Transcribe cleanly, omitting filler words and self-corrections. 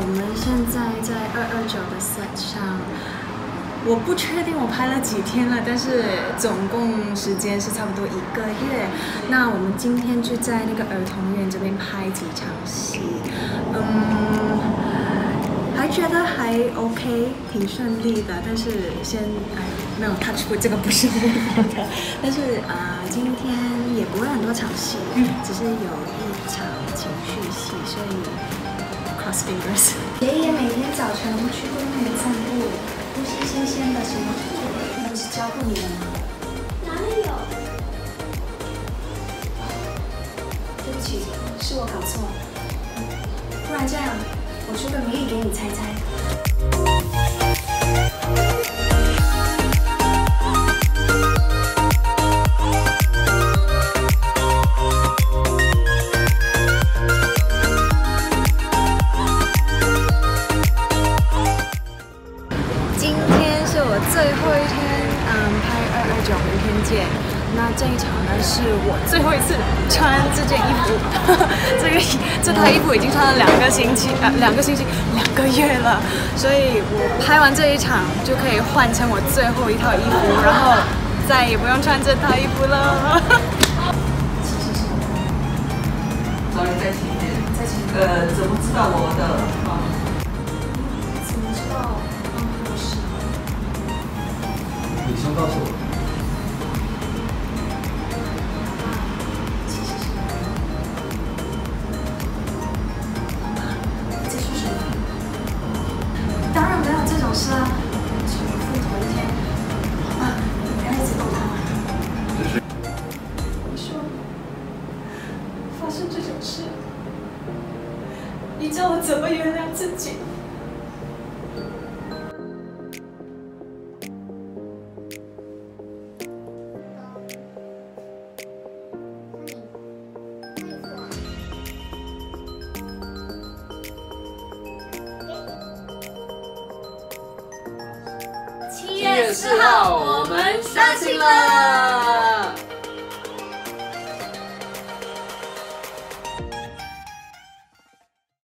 们现在在229的 set 上，我不确定我拍了几天了，但是总共时间是差不多1个月。那我们今天就在那个儿童院这边拍几场戏，还觉得还 OK， 挺顺利的。但是没有 touch wood， 这个不是我的。但是今天也不会很多场戏，只是有一场情绪戏，所以 cross fingers。爷爷每天早晨会去公园散步，呼吸新鲜的什么土，那不是教过你的吗？ 哪里有？ 对不起，是我搞错了。不然这样，我出个谜语给你猜猜。今天是我最后一天，拍229明天见。那这一场呢，是我最后一次穿这件衣服。这套衣服已经穿了2个星期，2个月了。所以我拍完这一场就可以换成我最后一套衣服，然后再也不用穿这套衣服了。 稍微再轻一点。再轻。怎么知道我的号码？ 怎么知道我是？ 你先告诉我。当然没有这种事啊！什么复仇一天你不要一直逗他嘛。你说，发生这种事，你叫我怎么原谅自己？ 7月4号，我们杀青了。